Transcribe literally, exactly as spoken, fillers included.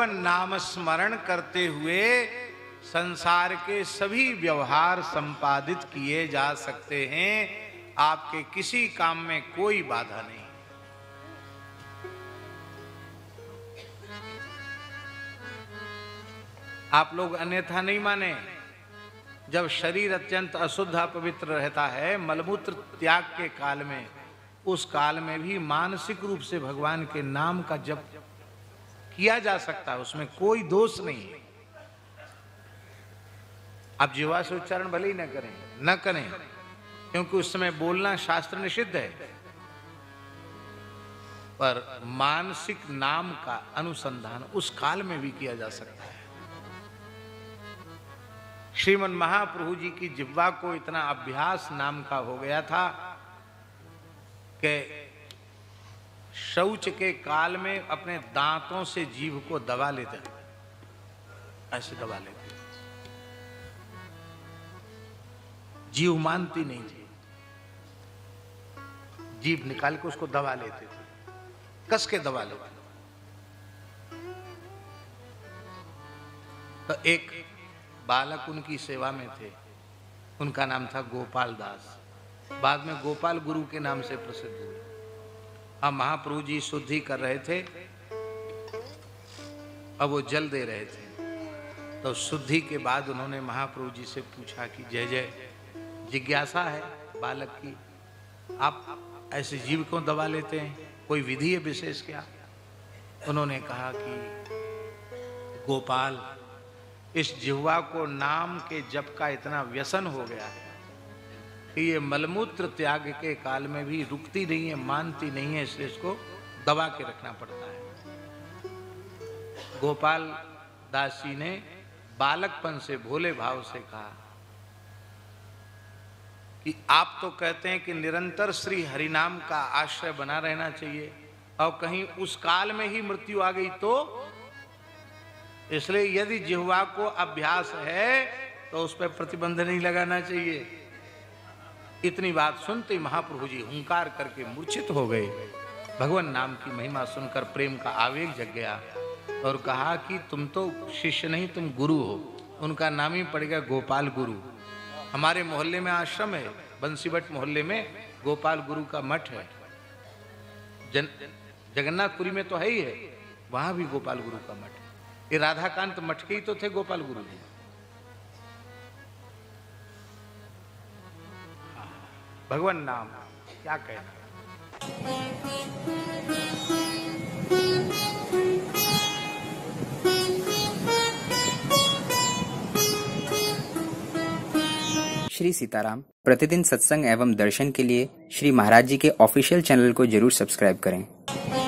भगवान नाम स्मरण करते हुए संसार के सभी व्यवहार संपादित किए जा सकते हैं। आपके किसी काम में कोई बाधा नहीं। आप लोग अन्यथा नहीं माने। जब शरीर अत्यंत अशुद्ध अपवित्र रहता है, मलमूत्र त्याग के काल में, उस काल में भी मानसिक रूप से भगवान के नाम का जप किया जा सकता है, उसमें कोई दोष नहीं है। आप जीवा से उच्चारण भले ही न करें न करें, क्योंकि उस समय बोलना शास्त्र निषिद्ध है, पर मानसिक नाम का अनुसंधान उस काल में भी किया जा सकता है। श्रीमन महाप्रभु जी की जिह्वा को इतना अभ्यास नाम का हो गया था कि शौच के काल में अपने दांतों से जीभ को दबा लेते, ऐसे दबा लेते, जीभ मानती नहीं थी, जीभ निकाल के उसको दबा लेते थे, कस के दबा लेते। तो एक बालक उनकी सेवा में थे, उनका नाम था गोपाल दास, बाद में गोपाल गुरु के नाम से प्रसिद्ध हुए। अब महाप्रभु जी शुद्धि कर रहे थे, अब वो जल दे रहे थे, तो शुद्धि के बाद उन्होंने महाप्रभु जी से पूछा कि जय जय, जिज्ञासा है बालक की, आप ऐसे जीव क्यों दबा लेते हैं, कोई विधि है विशेष क्या? उन्होंने कहा कि गोपाल, इस जिह्वा को नाम के जप का इतना व्यसन हो गया है कि ये मलमूत्र त्याग के काल में भी रुकती नहीं है, मानती नहीं है, इसलिए इसको दबा के रखना पड़ता है। गोपाल दास जी ने बालकपन से भोले भाव से कहा कि आप तो कहते हैं कि निरंतर श्री हरिनाम का आश्रय बना रहना चाहिए, और कहीं उस काल में ही मृत्यु आ गई तो, इसलिए यदि जिह्वा को अभ्यास है तो उस पर प्रतिबंध नहीं लगाना चाहिए। इतनी बात सुनते महाप्रभु जी हुंकार करके मूर्छित हो गए। भगवान नाम की महिमा सुनकर प्रेम का आवेग जग गया और कहा कि तुम तो शिष्य नहीं, तुम गुरु हो। उनका नाम ही पड़ गया गोपाल गुरु। हमारे मोहल्ले में आश्रम है, बंसीभट्ट मोहल्ले में गोपाल गुरु का मठ है। जन जगन्नाथपुरी में तो है ही है, वहां भी गोपाल गुरु का मठ है। ये राधाकांत मठ के ही तो थे गोपाल गुरु जी। भगवान नाम क्या कहना। श्री सीताराम प्रतिदिन सत्संग एवं दर्शन के लिए श्री महाराज जी के ऑफिशियल चैनल को जरूर सब्सक्राइब करें।